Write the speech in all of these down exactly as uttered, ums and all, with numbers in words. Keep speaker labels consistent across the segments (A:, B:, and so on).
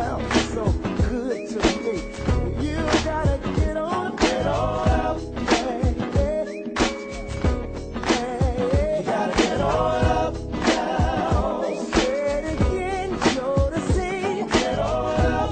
A: sound so good to me. You gotta get on, get on up, hey, hey, hey. You gotta get on up now. Say it again, show the sea. Get on up,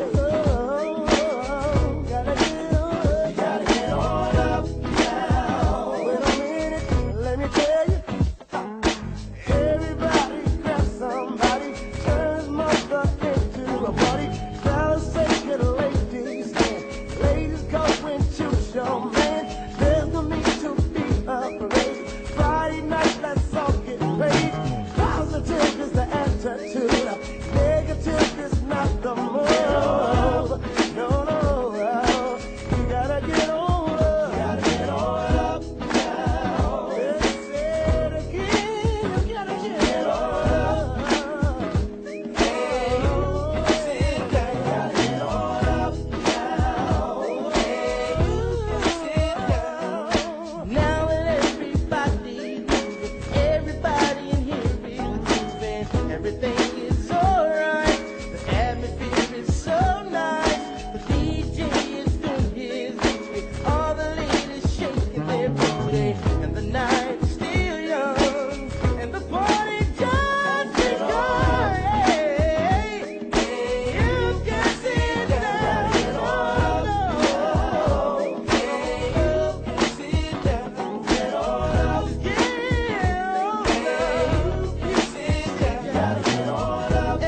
A: oh, gotta get on up. You gotta get on up now. Wait a minute, let me tell you. Everybody grab somebody, turn his mother into a party. Fellas, take it, ladies, and ladies go and choose your man. There's no need to be afraid. Friday night, let's all get paid. Positive is the attitude, negative is not the move. No, no, you gotta get on up. You gotta get on up now. Let's say it again, you gotta get on up. Hey, sit down. You gotta get on up now. Hey, sit down. Now everybody moving, everybody in here is moving. Everything is alright. The atmosphere is so nice. The D J is doing his music. All the ladies shaking their booty. And the night is still young. And the party just begun. Hey, you can sit down. Get on up. Hey, you can sit down. Get on up. Get on up. You can sit down. You gotta get on up.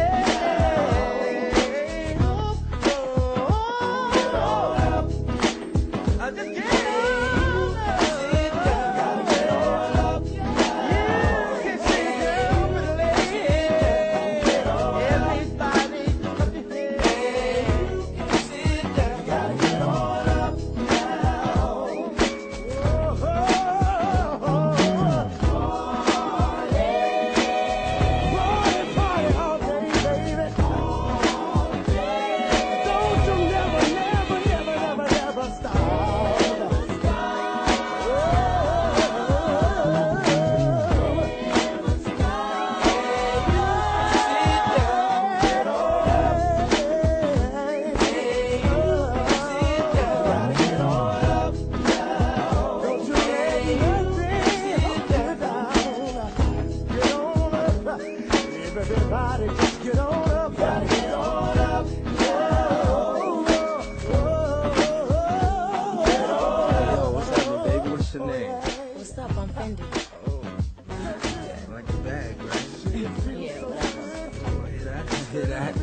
A: Hey, oh, oh, get on up. I just get on up. Sit down. Gotta get on up. You can sit down with a lady. Get on up. Everybody up your head. You can sit down. Gotta get on up now. Oh, oh, oh, party. Party, party all day, baby. All day. Don't you never, never, never, never, never stop. Never stop. Never stop. Sit down. Get on up. Hey, sit down. Gotta get on up now. Don't you let nothing hold you down. Get on up. Everybody just get on up. Gotta get on up. Oh, oh, oh, get on up.
B: Yo, what's happening, baby? What's your name?
C: What's up? I'm Fendi.
B: Oh, yeah, like the bag, right?
C: Yeah, whatever.
B: Oh, hear that? Hear that?